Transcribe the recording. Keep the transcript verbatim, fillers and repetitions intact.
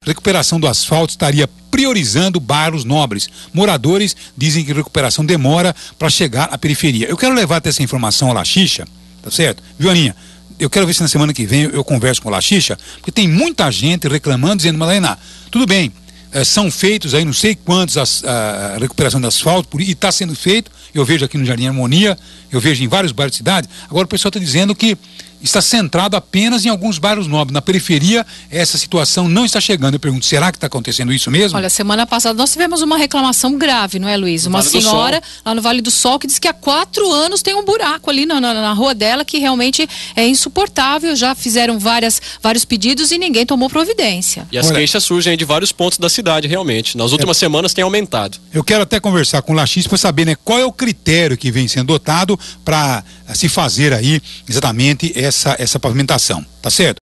recuperação do asfalto estaria priorizando bairros nobres. Moradores dizem que a recuperação demora para chegar à periferia. Eu quero levar até essa informação ao Lachicha, tá certo? Viu, Aninha? Eu quero ver se na semana que vem eu, eu converso com o Lachicha, porque tem muita gente reclamando, dizendo, Madalena, tudo bem, eh, são feitos aí não sei quantos as, a, a recuperação do asfalto, por, e está sendo feito, eu vejo aqui no Jardim Harmonia, eu vejo em vários bairros da cidade. Agora o pessoal está dizendo que está centrado apenas em alguns bairros nobres. Na periferia, essa situação não está chegando. Eu pergunto, será que está acontecendo isso mesmo? Olha, semana passada nós tivemos uma reclamação grave, não é, Luiz? Uma senhora lá no Vale do Sol que diz que há quatro anos tem um buraco ali na, na, na rua dela que realmente é insuportável. Já fizeram várias, vários pedidos e ninguém tomou providência. E as Olha, queixas surgem de vários pontos da cidade, realmente. Nas últimas é, semanas tem aumentado. Eu quero até conversar com o Lachicha para saber, né, qual é o critério que vem sendo adotado para se fazer aí exatamente essa, essa pavimentação, tá certo?